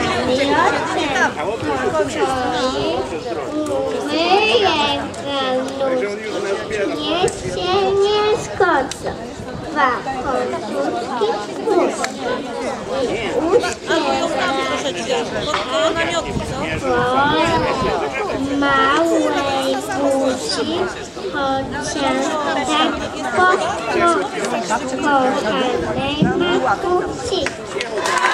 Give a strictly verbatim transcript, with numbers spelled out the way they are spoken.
Nie się nie zgodzą. Dwa końcówki puste. Małej buzi, chociaż tak po kochanej mamusi.